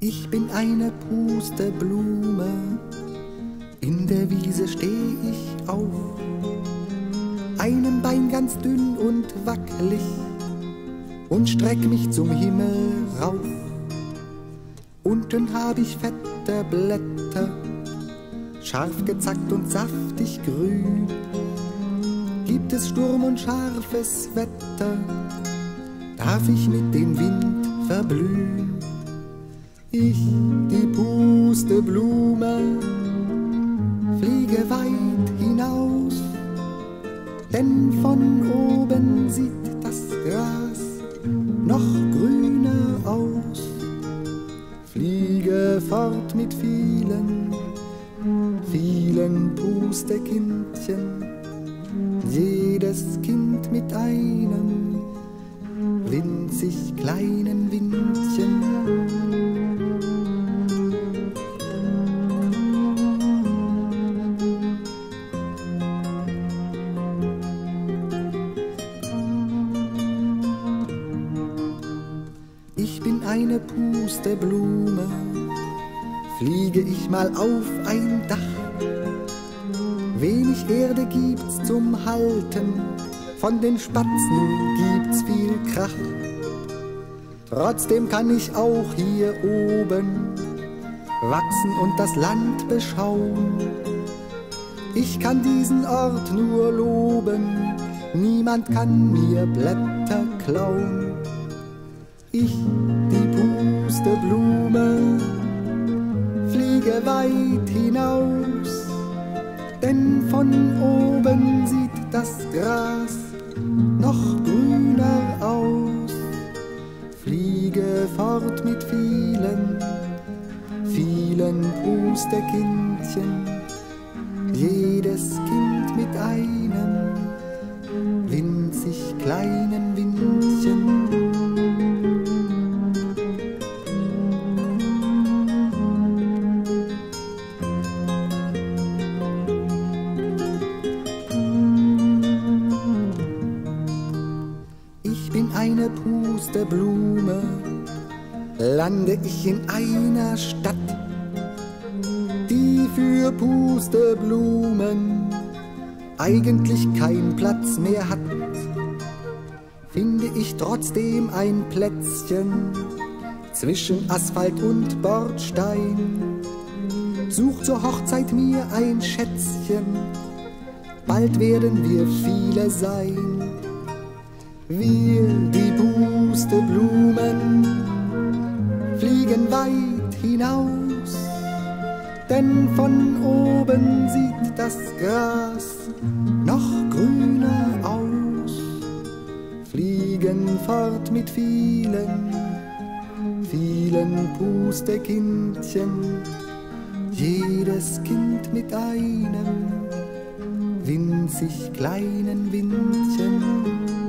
Ich bin eine Pusteblume, in der Wiese steh ich auf, einem Bein ganz dünn und wackelig und streck mich zum Himmel rauf. Unten hab ich fette Blätter, scharf gezackt und saftig grün. Gibt es Sturm und scharfes Wetter, darf ich mit dem Wind verblühen. Ich, die Pusteblume, fliege weit hinaus, denn von oben sieht das Gras noch grüner aus. Fliege fort mit vielen, vielen Pustekindchen, jedes Kind mit einem winzig kleinen Windchen. Ich bin eine Pusteblume, fliege ich mal auf ein Dach. Wenig Erde gibt's zum Halten, von den Spatzen gibt's viel Krach. Trotzdem kann ich auch hier oben wachsen und das Land beschauen. Ich kann diesen Ort nur loben, niemand kann mir Blätter klauen. Ich, die Pusteblume, fliege weit hinaus, denn von oben sieht das Gras noch grüner aus. Fliege fort mit vielen, vielen Pustekindchen, jedes Kind mit einem winzig kleinen Windchen. Ich bin eine Pusteblume, lande ich in einer Stadt, die für Pusteblumen eigentlich keinen Platz mehr hat. Finde ich trotzdem ein Plätzchen zwischen Asphalt und Bordstein, such zur Hochzeit mir ein Schätzchen, bald werden wir viele sein. Wir, die Pusteblumen, fliegen weit hinaus, denn von oben sieht das Gras noch grüner aus. Fliegen fort mit vielen, vielen Pustekindchen, jedes Kind mit einem winzig kleinen Windchen.